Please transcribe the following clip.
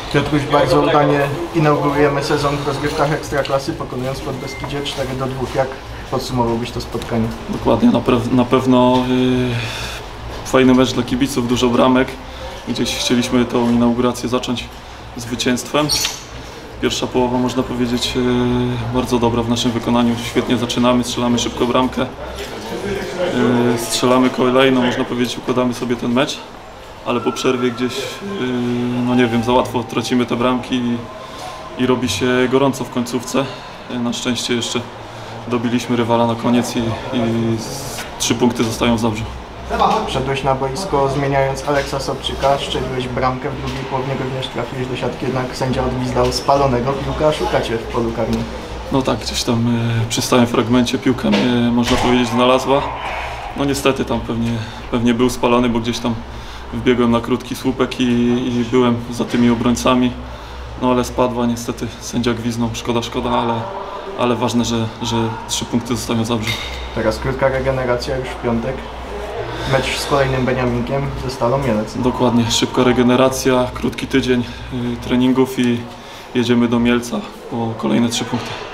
Piotruś, bardzo udanie inaugurujemy sezon w rozgrywkach Ekstraklasy, pokonując Podbeskidzie 4-2. Jak podsumowałbyś to spotkanie? Dokładnie, na pewno fajny mecz dla kibiców, dużo bramek. Gdzieś chcieliśmy tą inaugurację zacząć zwycięstwem. Pierwsza połowa, można powiedzieć, bardzo dobra w naszym wykonaniu. Świetnie zaczynamy, strzelamy szybko bramkę. Strzelamy kolejną, można powiedzieć, układamy sobie ten mecz. Ale po przerwie gdzieś, no nie wiem, za łatwo tracimy te bramki i robi się gorąco w końcówce. Na szczęście jeszcze dobiliśmy rywala na koniec i 3 punkty zostają w Zabrzu. Wszedłeś na boisko zmieniając Aleksa Sobczyka, strzeliłeś bramkę, w drugiej połowie również trafiłeś do siatki, jednak sędzia odgwizdał spalonego, piłka szukacie w polu karnym. No tak, gdzieś tam przy stałym fragmencie piłka mnie, można powiedzieć, znalazła. No niestety tam pewnie był spalony, bo gdzieś tam wbiegłem na krótki słupek i byłem za tymi obrońcami. No ale spadła, niestety sędzia gwizdnął, szkoda, ale ważne, że 3 punkty zostają w Zabrzu. Teraz krótka regeneracja już w piątek. Mecz z kolejnym Beniaminkiem ze Stalą Mielec. Dokładnie, szybka regeneracja, krótki tydzień treningów i jedziemy do Mielca po kolejne 3 punkty.